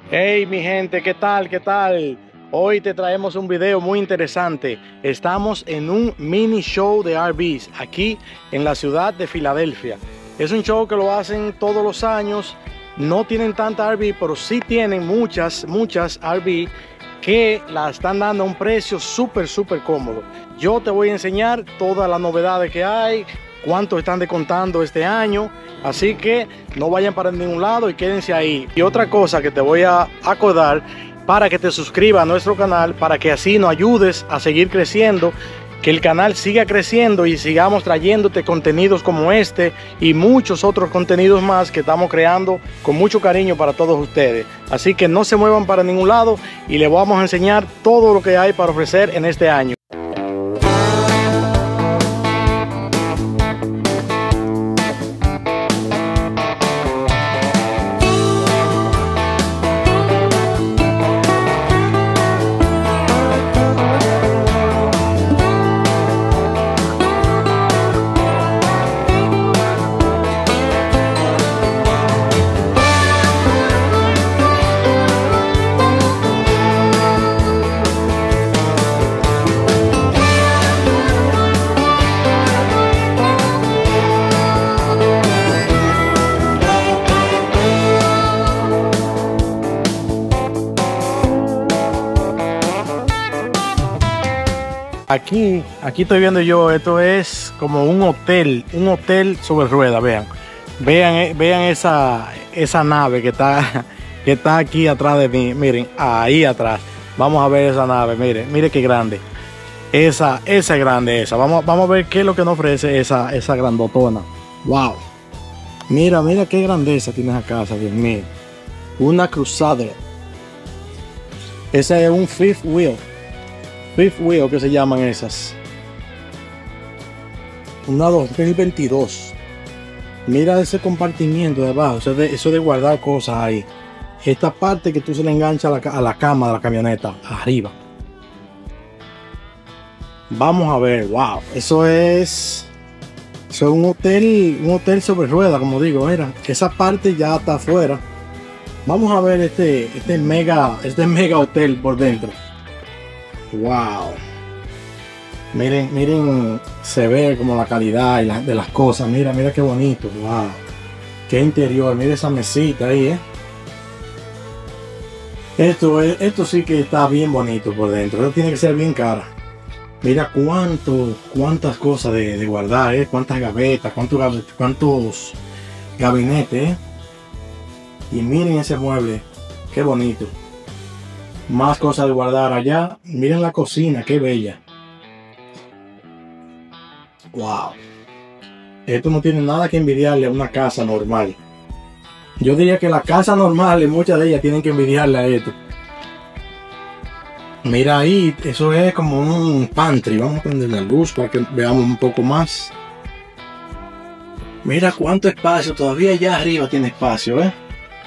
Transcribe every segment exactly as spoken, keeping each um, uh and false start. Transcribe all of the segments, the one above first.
Hey mi gente, ¿qué tal? ¿Qué tal? Hoy te traemos un video muy interesante. Estamos en un mini show de R Vs aquí en la ciudad de Filadelfia. Es un show que lo hacen todos los años. No tienen tanta R V, pero sí tienen muchas, muchas R V que la están dando a un precio súper, súper cómodo. Yo te voy a enseñar todas las novedades que hay, cuánto están descontando este año. Así que no vayan para ningún lado y quédense ahí. Y otra cosa que te voy a acordar, para que te suscribas a nuestro canal, para que así nos ayudes a seguir creciendo, que el canal siga creciendo y sigamos trayéndote contenidos como este y muchos otros contenidos más que estamos creando con mucho cariño para todos ustedes. Así que no se muevan para ningún lado y les vamos a enseñar todo lo que hay para ofrecer en este año. Aquí, aquí estoy viendo yo, esto es como un hotel, un hotel sobre ruedas, vean. Vean, vean esa, esa nave que está, que está aquí atrás de mí, miren, ahí atrás. Vamos a ver esa nave, miren, miren qué grande. Esa, esa es grande esa. Vamos, vamos a ver qué es lo que nos ofrece esa, esa grandotona. Wow. Mira, mira qué grandeza tiene esa casa, Dios mío. Una Crusader. Ese es un fifth wheel. Fifth wheel que se llaman esas. Una dos mil veintidós. Mira ese compartimiento de abajo. Eso de, eso de guardar cosas ahí. Esta parte que tú se le engancha a la, a la cama de la camioneta. Arriba. Vamos a ver. Wow. Eso es. Eso es un hotel. Un hotel sobre ruedas, como digo. Mira. Esa parte ya está afuera. Vamos a ver este, este mega. Este mega hotel por dentro. Wow, miren, miren, se ve como la calidad y la, de las cosas. Mira, mira qué bonito. Wow, qué interior. Mira esa mesita ahí, eh. Esto es, esto sí que está bien bonito por dentro. Esto tiene que ser bien cara. Mira cuánto, cuántas cosas de, de guardar, eh. Cuántas gavetas, cuántos, cuántos gabinetes, eh. Y miren ese mueble, qué bonito. Más cosas de guardar allá. Miren la cocina, qué bella. Wow. Esto no tiene nada que envidiarle a una casa normal. Yo diría que la casa normal, muchas de ellas tienen que envidiarle a esto. Mira ahí, eso es como un pantry. Vamos a prender la luz para que veamos un poco más. Mira cuánto espacio. Todavía allá arriba tiene espacio, ¿eh?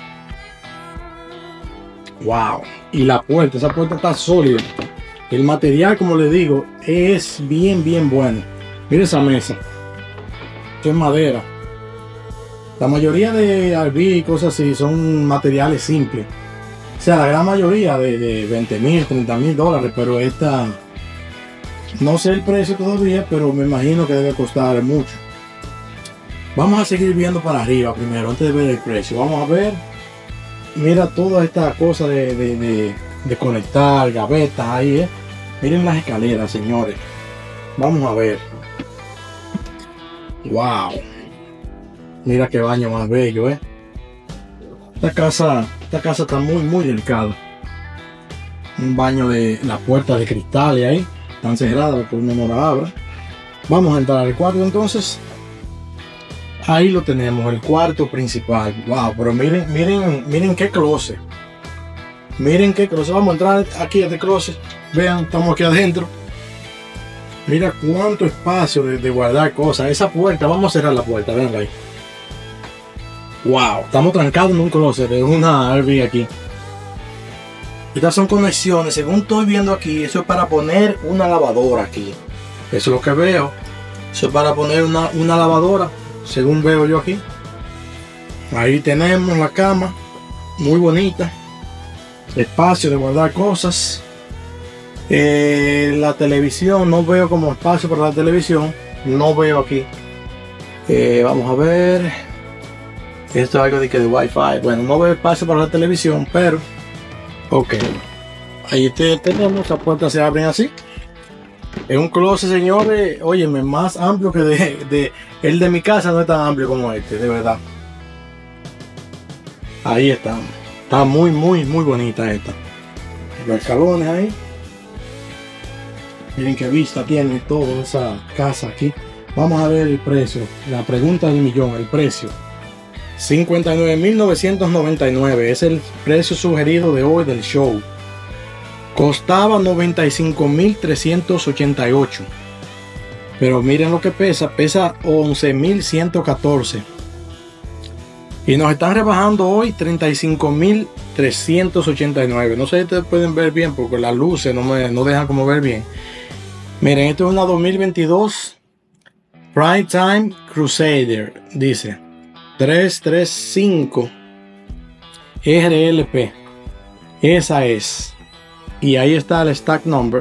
Wow. Y la puerta, esa puerta está sólida. El material, como les digo, es bien, bien bueno. Mira esa mesa. Esto es madera. La mayoría de R V y cosas así son materiales simples. O sea, la gran mayoría de, de veinte mil, treinta mil dólares. Pero esta, no sé el precio todavía, pero me imagino que debe costar mucho. Vamos a seguir viendo para arriba primero, antes de ver el precio. Vamos a ver. Mira toda esta cosa de, de, de, de conectar gavetas ahí, eh. Miren las escaleras, señores. Vamos a ver. Wow. Mira qué baño más bello, eh. Esta casa, esta casa está muy, muy delicada. Un baño de la puerta de cristales ahí. Están cerradas, por uno no la abra. Vamos a entrar al cuarto entonces. Ahí lo tenemos, el cuarto principal. Wow, pero miren, miren, miren qué closet. Miren qué closet. Vamos a entrar aquí a este closet. Vean, estamos aquí adentro. Mira cuánto espacio de, de guardar cosas. Esa puerta, vamos a cerrar la puerta, vean ahí. Wow, estamos trancados en un closet, en una R V aquí. Estas son conexiones, según estoy viendo aquí, eso es para poner una lavadora aquí. Eso es lo que veo. Eso es para poner una, una lavadora. Según veo yo aquí. Ahí tenemos la cama, muy bonita. espacio de guardar cosas. Eh, la televisión, no veo como espacio para la televisión, no veo aquí. Eh, vamos a ver, esto es algo de que de Wi-Fi. Bueno, no veo espacio para la televisión, pero ok, ahí te, tenemos, las puertas se abren así. Es un closet, señores, óyeme, más amplio que de, de el de mi casa. No es tan amplio como este, de verdad. Ahí está, está muy muy muy bonita esta. Los escalones ahí. Miren qué vista tiene toda esa casa aquí. Vamos a ver el precio. La pregunta del millón, el precio. cincuenta y nueve mil novecientos noventa y nueve es el precio sugerido de hoy del show. Costaba noventa y cinco mil trescientos ochenta y ocho. Pero miren lo que pesa. Pesa once mil ciento catorce. Y nos están rebajando hoy treinta y cinco mil trescientos ochenta y nueve. No sé si ustedes pueden ver bien porque las luces no me no dejan como ver bien. Miren, esto es una dos mil veintidós Primetime Crusader. Dice trescientos treinta y cinco R L P. Esa es. Y ahí está el stack number.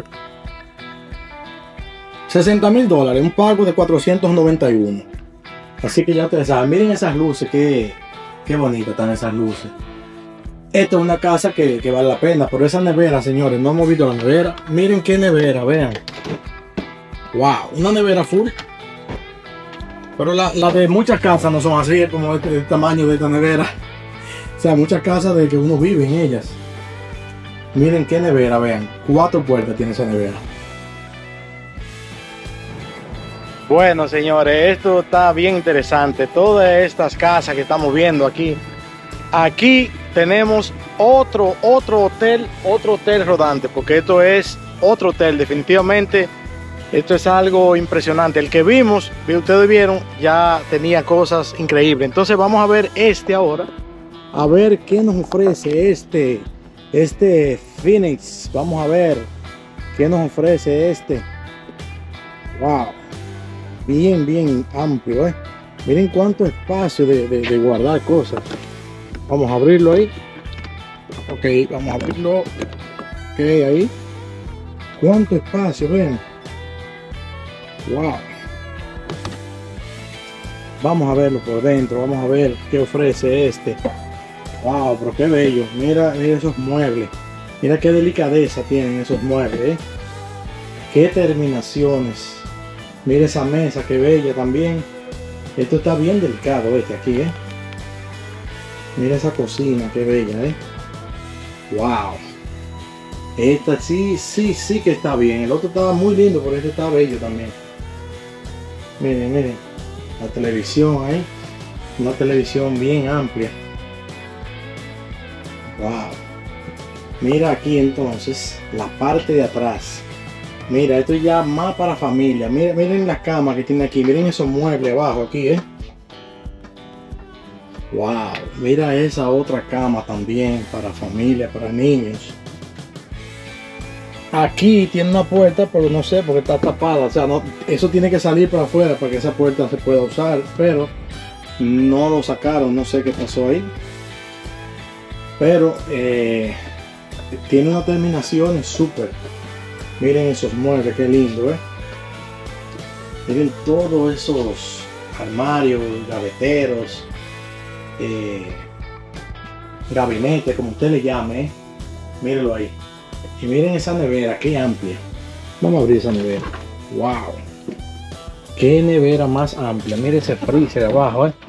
sesenta mil dólares. Un pago de cuatrocientos noventa y uno. Así que ya ustedes saben. Miren esas luces. Qué, qué bonitas están esas luces. Esta es una casa que, que vale la pena. Pero esa nevera, señores, no hemos visto la nevera. Miren qué nevera, vean. Wow, una nevera full. Pero la, la de muchas casas no son así, como este, el tamaño de esta nevera. O sea, muchas casas de que uno vive en ellas. Miren qué nevera, vean. Cuatro puertas tiene esa nevera. Bueno, señores, esto está bien interesante. Todas estas casas que estamos viendo aquí. Aquí tenemos otro, otro hotel, otro hotel rodante. Porque esto es otro hotel, definitivamente. Esto es algo impresionante. El que vimos, ustedes vieron, ya tenía cosas increíbles. Entonces vamos a ver este ahora. A ver qué nos ofrece este. Este Phoenix. Vamos a ver qué nos ofrece este. Wow. Bien, bien amplio, ¿eh? Miren cuánto espacio de, de, de guardar cosas. Vamos a abrirlo ahí. Ok, vamos a abrirlo. Ok, ahí. Cuánto espacio, ven. Wow. Vamos a verlo por dentro. Vamos a ver qué ofrece este. Wow, pero qué bello. Mira, mira esos muebles. Mira qué delicadeza tienen esos muebles, ¿eh? Qué terminaciones. Mira esa mesa, qué bella también. Esto está bien delicado este aquí, ¿eh? Mira esa cocina, qué bella, ¿eh? Wow. Esta sí, sí, sí que está bien. El otro estaba muy lindo, pero este está bello también. Miren, miren. La televisión ahí. Una televisión bien amplia. Wow. Mira aquí entonces la parte de atrás. Mira, esto ya más para familia. Miren, miren la cama que tiene aquí. Miren esos muebles abajo aquí, ¿eh? Wow. Mira esa otra cama también para familia, para niños. Aquí tiene una puerta, pero no sé porque está tapada. O sea, no, eso tiene que salir para afuera para que esa puerta se pueda usar. Pero no lo sacaron. No sé qué pasó ahí. Pero eh, tiene una terminación súper. Miren esos muebles, qué lindo, ¿eh? Miren todos esos armarios, gaveteros, eh, gabinete, como usted le llame, ¿eh? Mírenlo ahí. Y miren esa nevera, qué amplia. Vamos a abrir esa nevera. Wow. Qué nevera más amplia. Miren ese freezer de abajo, ¿eh?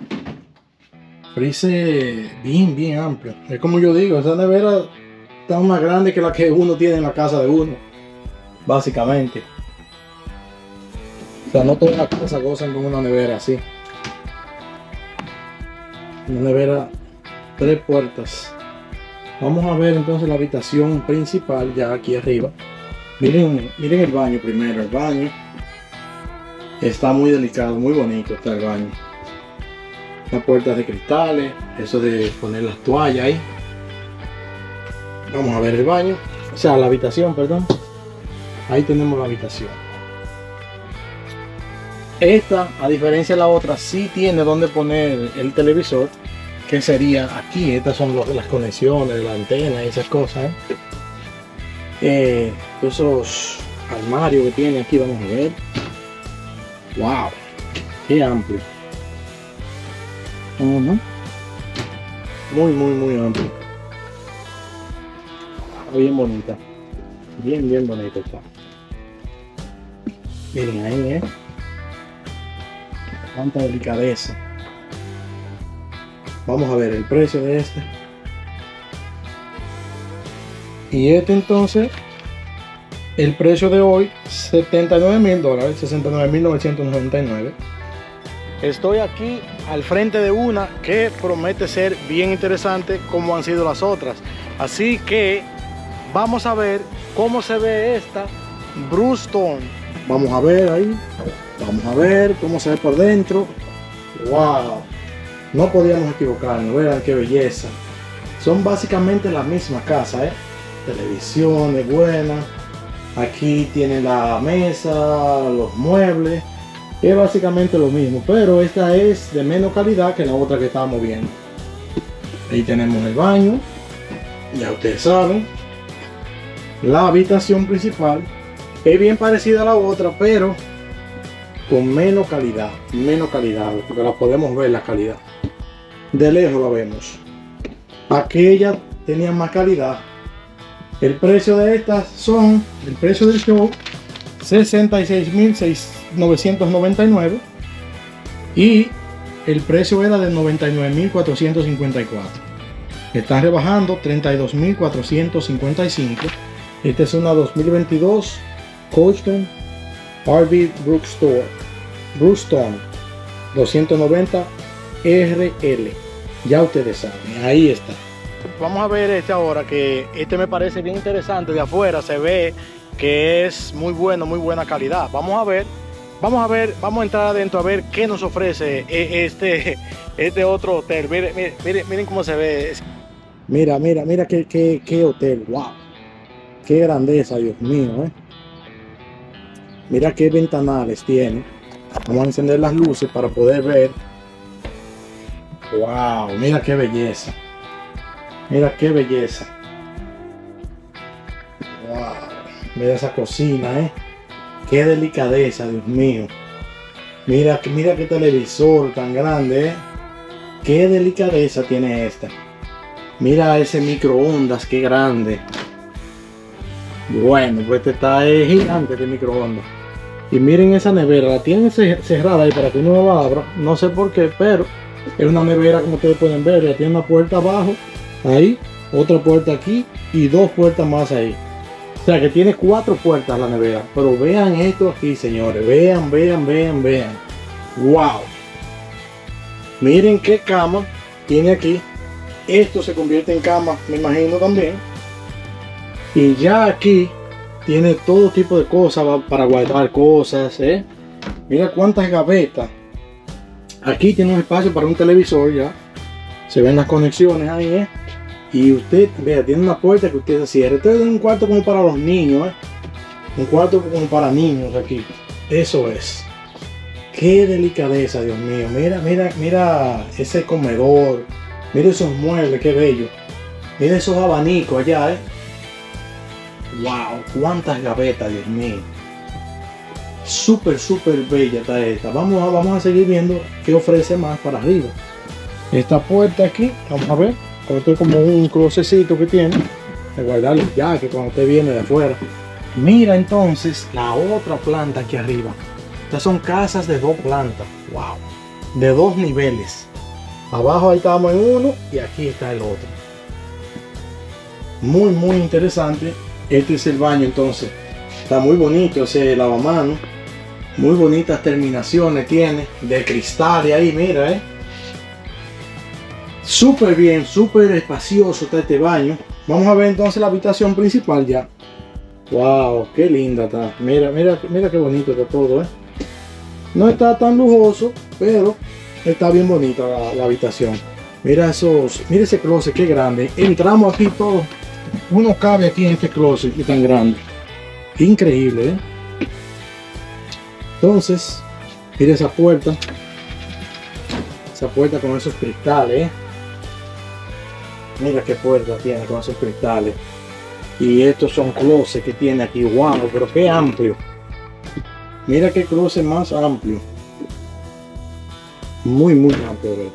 Freezer bien, bien amplio. Es como yo digo, esa nevera está más grande que la que uno tiene en la casa de uno. Básicamente. O sea, no todas las casas gozan con una nevera así. Una nevera, tres puertas. Vamos a ver entonces la habitación principal ya aquí arriba. Miren, miren el baño primero. El baño está muy delicado, muy bonito está el baño. Las puertas de cristales, eso de poner las toallas ahí. Vamos a ver el baño, o sea la habitación, perdón. Ahí tenemos la habitación. Esta, a diferencia de la otra, sí tiene donde poner el televisor. qué sería aquí. Estas son los, las conexiones, la antena y esas cosas. ¿eh? Eh, esos armarios que tiene aquí, vamos a ver. Wow, qué amplio. Uh-huh. Muy, muy, muy amplio. Está bien bonita. Bien, bien bonita está. Miren ahí, ¿eh? Cuánta delicadeza. Vamos a ver el precio de este. Y este entonces, el precio de hoy, setenta y nueve mil dólares, sesenta y nueve mil novecientos noventa y nueve. Estoy aquí al frente de una que promete ser bien interesante como han sido las otras. Así que vamos a ver cómo se ve esta Brewstone. Vamos a ver ahí. Vamos a ver cómo se ve por dentro. Wow. No podíamos equivocarnos. Vean qué belleza. Son básicamente la misma casa, ¿eh? Televisión es buena. Aquí tiene la mesa, los muebles. Es básicamente lo mismo, pero esta es de menos calidad que la otra que estábamos viendo. Ahí tenemos el baño, ya ustedes saben. La habitación principal es bien parecida a la otra, pero con menos calidad, menos calidad, porque la podemos ver la calidad. De lejos la vemos. Aquella tenía más calidad. El precio de estas son, el precio del show, sesenta y seis mil novecientos noventa y nueve y el precio era de noventa y nueve mil cuatrocientos cincuenta y cuatro. Están rebajando treinta y dos mil cuatrocientos cincuenta y cinco. Esta es una dos mil veintidós Coachmen R V Brewstone Brewstone doscientos noventa R L. Ya ustedes saben, ahí está. Vamos a ver este ahora, que este me parece bien interesante. De afuera se ve que es muy bueno, muy buena calidad. Vamos a ver, vamos a ver, vamos a entrar adentro a ver qué nos ofrece este, este otro hotel. Miren, miren, miren, miren cómo se ve. Mira, mira, mira qué, qué, qué hotel, wow. Qué grandeza, Dios mío, ¿eh? Mira qué ventanales tiene. Vamos a encender las luces para poder ver. Wow, mira qué belleza. Mira qué belleza. Wow. Mira esa cocina, ¿eh? Qué delicadeza, Dios mío. Mira, mira qué televisor tan grande, ¿eh? Qué delicadeza tiene esta. Mira ese microondas, qué grande. Bueno, pues este está eh, gigante de microondas. Y miren esa nevera, la tienen cerrada ahí para que uno no la abra. No sé por qué, pero es una nevera como ustedes pueden ver. Ya tiene una puerta abajo, ahí, otra puerta aquí y dos puertas más ahí. O sea que tiene cuatro puertas la nevera. Pero vean esto aquí, señores. Vean, vean, vean, vean. Wow. Miren qué cama tiene aquí. Esto se convierte en cama, me imagino también. Y ya aquí tiene todo tipo de cosas para guardar cosas, ¿eh? Mira cuántas gavetas. Aquí tiene un espacio para un televisor ya. Se ven las conexiones ahí, ¿eh? Y usted, vea, tiene una puerta que usted se cierra. Este es un cuarto como para los niños, ¿eh? Un cuarto como para niños aquí. Eso es. Qué delicadeza, Dios mío. Mira, mira, mira ese comedor. Mira esos muebles, qué bello. Mira esos abanicos allá, ¿eh? Wow, cuántas gavetas, Dios mío. Súper, súper bella está esta. Vamos a, vamos a seguir viendo qué ofrece más para arriba. Esta puerta aquí, vamos a ver. Esto es como un closecito que tiene de guardar los jackets cuando usted viene de afuera. Mira entonces la otra planta aquí arriba. Estas son casas de dos plantas. Wow. De dos niveles. Abajo ahí estamos en uno y aquí está el otro. Muy, muy interesante. Este es el baño entonces. Está muy bonito ese lavamanos. Muy bonitas terminaciones tiene. De cristal y ahí, mira, eh. Súper bien, súper espacioso está este baño. Vamos a ver entonces la habitación principal ya. Wow, qué linda está. Mira, mira, mira qué bonito está todo, eh. No está tan lujoso, pero está bien bonita la, la habitación. Mira esos, mira ese closet, qué grande. Entramos aquí todos. Uno cabe aquí en este closet que tan grande. Increíble, ¿eh? Entonces, mira esa puerta. Esa puerta con esos cristales, ¿eh? Mira qué puerta tiene con esos cristales. Y estos son closets que tiene aquí. Wow, pero qué amplio. Mira qué closet más amplio. Muy, muy amplio, ¿verdad?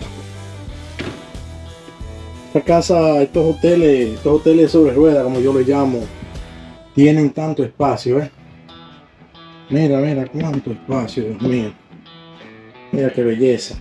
Esta casa, estos hoteles, estos hoteles sobre ruedas, como yo les llamo, tienen tanto espacio, ¿eh? Mira, mira cuánto espacio, Dios mío. Mira qué belleza.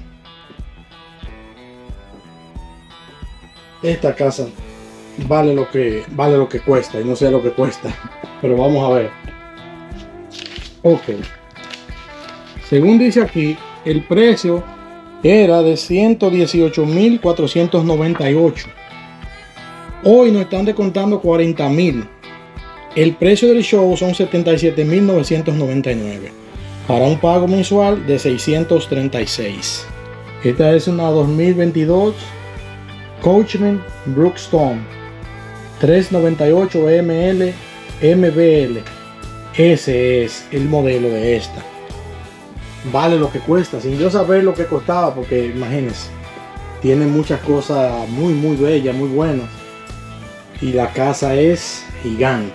Esta casa vale lo que vale lo que cuesta, y no sé lo que cuesta, pero vamos a ver. Ok. Según dice aquí, el precio era de ciento dieciocho mil cuatrocientos noventa y ocho. Hoy nos están descontando cuarenta mil. El precio del show son setenta y siete mil novecientos noventa y nueve para un pago mensual de seiscientos treinta y seis. Esta es una dos mil veintidós Coachmen Brookstone trescientos noventa y ocho M L M B L. Ese es el modelo de esta. Vale lo que cuesta, sin yo saber lo que costaba, porque imagínense, tiene muchas cosas muy muy bellas, muy buenas, y la casa es gigante.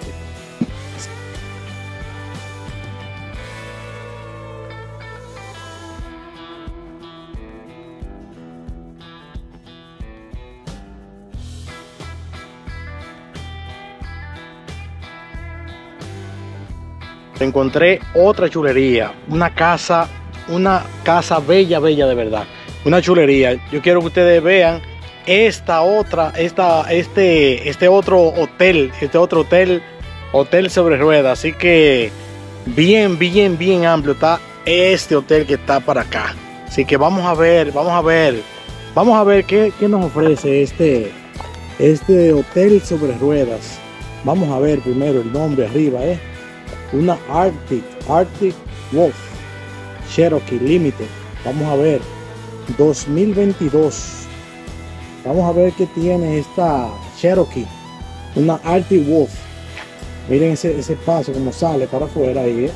Encontré otra chulería, una casa, una casa bella, bella de verdad, una chulería. Yo quiero que ustedes vean esta otra, esta, este, este otro hotel, este otro hotel, hotel sobre ruedas. Así que bien, bien, bien amplio está este hotel que está para acá. Así que vamos a ver, vamos a ver, vamos a ver qué, qué nos ofrece este, este hotel sobre ruedas. Vamos a ver primero el nombre arriba, eh. Una Arctic, Arctic Wolf Cherokee Limited. Vamos a ver, dos mil veintidós. Vamos a ver qué tiene esta Cherokee. Una Arctic Wolf. Miren ese, ese espacio como sale para afuera ahí, ¿eh?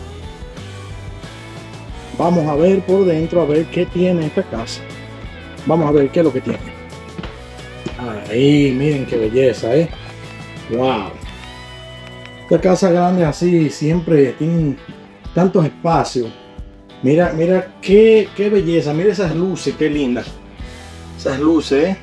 Vamos a ver por dentro, a ver qué tiene esta casa. Vamos a ver qué es lo que tiene. Ahí, miren qué belleza, ¿eh? Wow. Esta casa grande así siempre tienen tantos espacios. Mira, mira qué, qué belleza. Mira esas luces, qué lindas. Esas luces, ¿eh?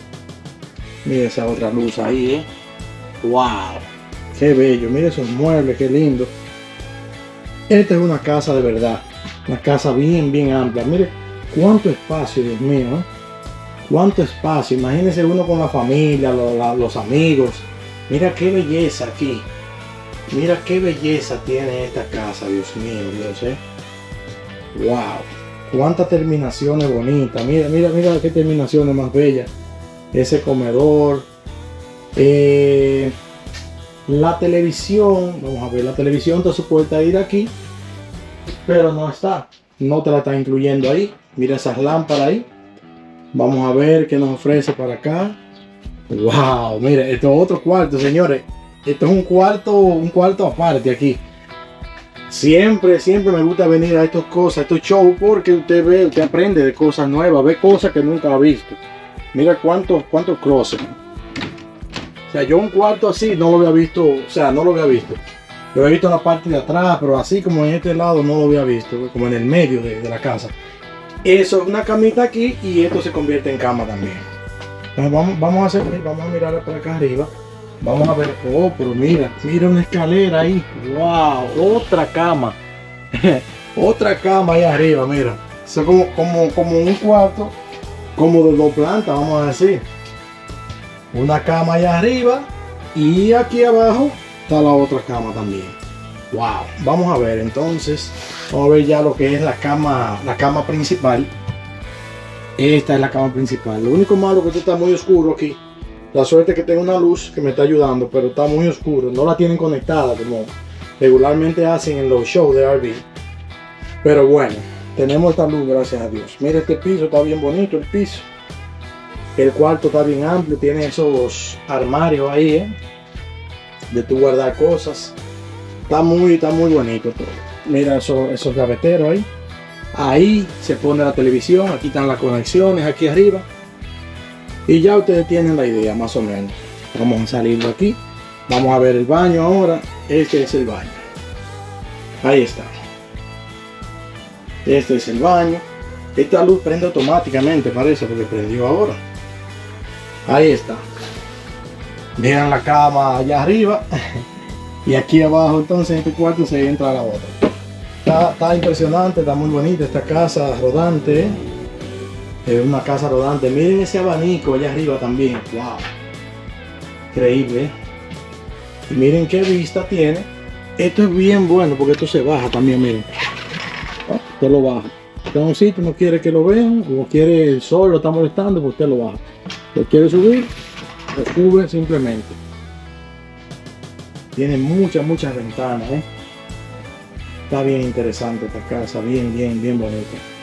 Mira esa otra luz ahí, ¿eh? Wow, qué bello. Mira esos muebles, qué lindo. Esta es una casa de verdad. Una casa bien, bien amplia. Mire cuánto espacio, Dios mío, ¿eh? Cuánto espacio. Imagínense uno con la familia, los, los amigos. Mira qué belleza aquí. Mira qué belleza tiene esta casa, Dios mío, Dios, ¿eh? Wow, cuántas terminaciones bonitas. Mira, mira, mira qué terminaciones más bellas. Ese comedor. Eh, la televisión, vamos a ver, la televisión está supuesta a ir aquí, pero no está. No te la está incluyendo ahí. Mira esas lámparas ahí. Vamos a ver qué nos ofrece para acá. Wow, mira, esto es otro cuarto, señores. Esto es un cuarto, un cuarto aparte aquí. Siempre, siempre me gusta venir a estas cosas, a estos shows, porque usted ve, usted aprende de cosas nuevas, ve cosas que nunca ha visto. Mira cuántos, cuántos closets. O sea, yo un cuarto así no lo había visto, o sea, no lo había visto. Lo había visto en la parte de atrás, pero así como en este lado no lo había visto, como en el medio de, de la casa. Eso es una camita aquí y esto se convierte en cama también. Entonces vamos, vamos a hacer, vamos a mirar por acá arriba. Vamos a ver, oh, pero mira, mira una escalera ahí. Wow, otra cama. Otra cama ahí arriba, mira. Eso es como, como, como un cuarto, como de dos plantas, vamos a decir. Una cama allá arriba y aquí abajo está la otra cama también. Wow, vamos a ver entonces, vamos a ver ya lo que es la cama, la cama principal. Esta es la cama principal. Lo único malo es que esto está muy oscuro aquí. La suerte es que tengo una luz que me está ayudando, pero está muy oscuro. No la tienen conectada como regularmente hacen en los shows de R V. Pero bueno, tenemos esta luz, gracias a Dios. Mira, este piso está bien bonito, el piso. El cuarto está bien amplio, tiene esos armarios ahí, ¿eh? De tu guardar cosas. Está muy, está muy bonito todo. Mira esos, esos gaveteros ahí. Ahí se pone la televisión, aquí están las conexiones, aquí arriba. Y ya ustedes tienen la idea más o menos. Vamos a salir de aquí. Vamos a ver el baño ahora. Este es el baño. Ahí está. Este es el baño. Esta luz prende automáticamente, parece, porque prendió ahora. Ahí está. Vean la cama allá arriba. Y aquí abajo, entonces, en este cuarto se entra a la otra. Está, está impresionante, está muy bonita esta casa rodante. Es una casa rodante. Miren ese abanico allá arriba también. Wow. Increíble. Y miren qué vista tiene. Esto es bien bueno porque esto se baja también, miren. Usted lo baja. Usted en un sitio no quiere que lo vean, o quiere el sol lo está molestando, pues usted lo baja. Lo quiere subir, lo sube simplemente. Tiene muchas, muchas ventanas, ¿eh? Está bien interesante esta casa, bien, bien, bien bonita.